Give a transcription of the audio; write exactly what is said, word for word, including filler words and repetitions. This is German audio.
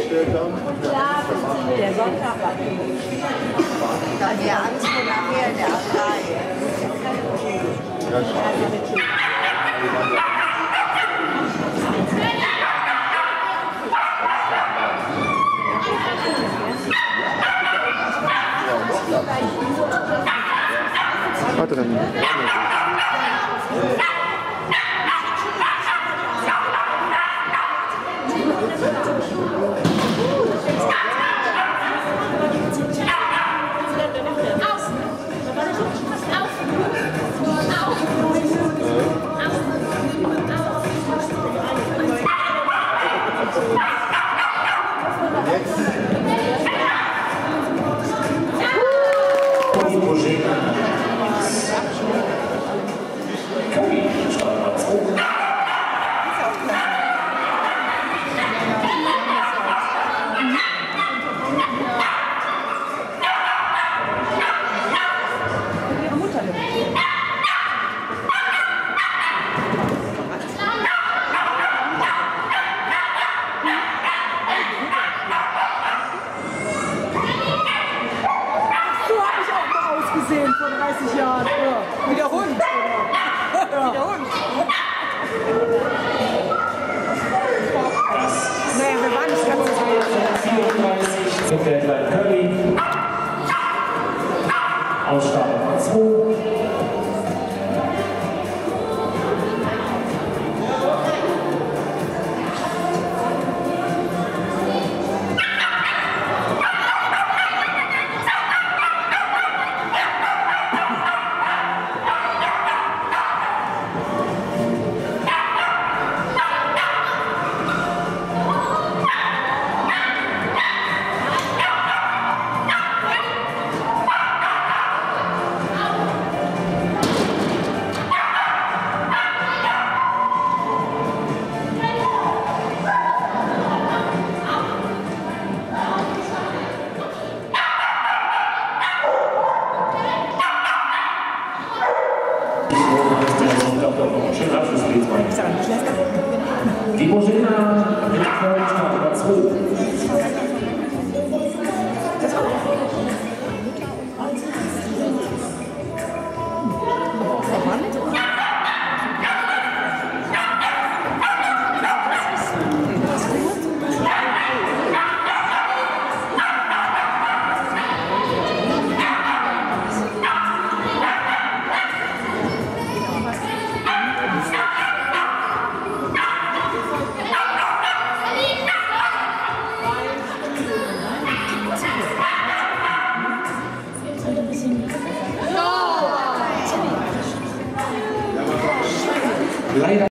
umgestellt haben. Ja, der Sonntag war dann der andere nachher, der A drei. Ja, schade. Warte dann. Vor dreißig Jahren. Ja. Wie der Hund. Ja. Wie der Hund. Naja, wir waren nicht ganz so vierunddreißig mit der kleinen Curry. Ausstart Nummer zwei. Schönen Abschluss, die Bożena mit Start Nummer zwei. Leider